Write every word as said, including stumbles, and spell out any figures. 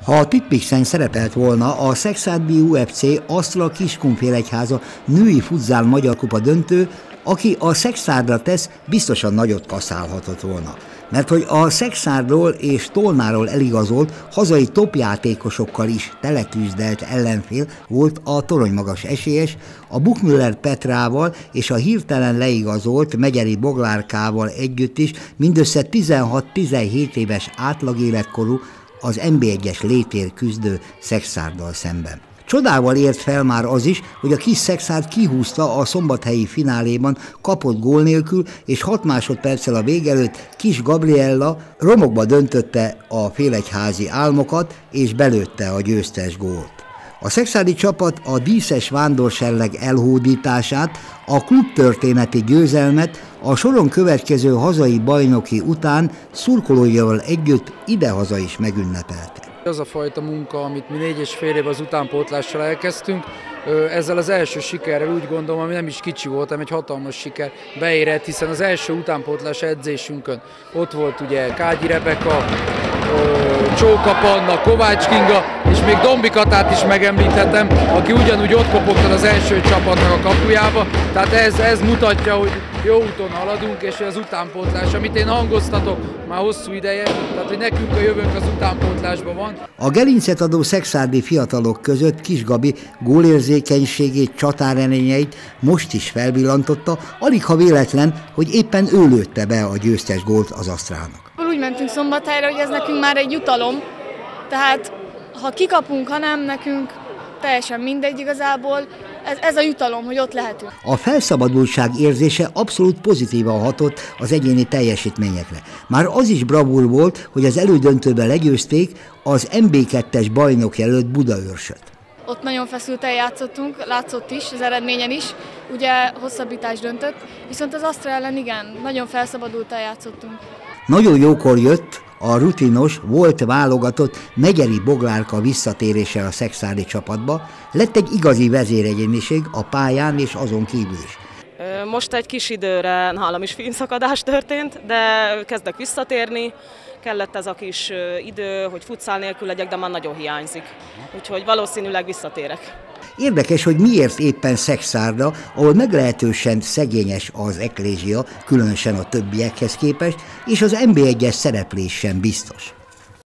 Ha a Pipixen szerepelt volna a Szekszárdi u ef cé Asztra Kiskunfélegyháza női futzál magyar kupa döntő, aki a Szekszárdra tesz, biztosan nagyot kaszálhatott volna. Mert hogy a Szekszárdról és Tolnáról eligazolt hazai topjátékosokkal is teletűzdelt ellenfél volt a toronymagas esélyes, a Buchmüller Petrával és a hirtelen leigazolt Megyeri Boglárkával együtt is mindössze tizenhat-tizenhét éves átlagéletkorú, az en bé egyes létért küzdő Szekszárddal szemben. Csodával ért fel már az is, hogy a kis Szekszárd kihúzta a szombathelyi fináléban kapott gól nélkül, és hat másodperccel a vég előtt Kis Gabriella romokba döntötte a félegyházi álmokat, és belőtte a győztes gólt. A szekszárdi csapat a díszes vándorserleg elhódítását, a klubtörténeti győzelmet a soron következő hazai bajnoki után szurkolóival együtt idehaza is megünnepelte. Az a fajta munka, amit mi négy és fél év az utánpótlással elkezdtünk, ezzel az első sikerrel úgy gondolom, ami nem is kicsi volt, hanem egy hatalmas siker beérett, hiszen az első utánpótlás edzésünkön ott volt ugye Kágyi Rebeka, Csóka Panna, Kovács Kinga, és még Dombi Katát is megemlíthetem, aki ugyanúgy ott kopogtat az első csapatnak a kapujába, tehát ez, ez mutatja, hogy jó úton haladunk, és az utánpótlás, amit én hangoztatok már hosszú ideje, tehát hogy nekünk a jövőnk az utánpótlásban van. A gerincet adó szekszárdi fiatalok között Kis Gabi gólérzékenységét, csatárelényeit most is felvillantotta, alig ha véletlen, hogy éppen ő lőtte be a győztes gólt az Asztrának. Úgy mentünk Szombathelyre, hogy ez nekünk már egy jutalom, tehát ha kikapunk, ha nem, nekünk teljesen mindegy igazából, ez, ez a jutalom, hogy ott lehetünk. A felszabadultság érzése abszolút pozitívan hatott az egyéni teljesítményekre. Már az is bravúr volt, hogy az elődöntőben legyőzték az en bé kettes bajnok jelölt Budaörsöt. Ott nagyon feszülten játszottunk, látszott is, az eredményen is, ugye hosszabbítás döntött, viszont az Asztra ellen igen, nagyon felszabadultan játszottunk. Nagyon jókor jött a rutinos, volt válogatott Megyeri Boglárka visszatérése a szekszárdi csapatba, lett egy igazi vezéregyéniség a pályán és azon kívül is. Most egy kis időre nálam is fényszakadás történt, de kezdek visszatérni, kellett ez a kis idő, hogy futszál nélkül legyek, de már nagyon hiányzik, úgyhogy valószínűleg visszatérek. Érdekes, hogy miért éppen Szekszárda, ahol meglehetősen szegényes az eklézsia, különösen a többiekhez képest, és az en bé egyes szereplés sem biztos.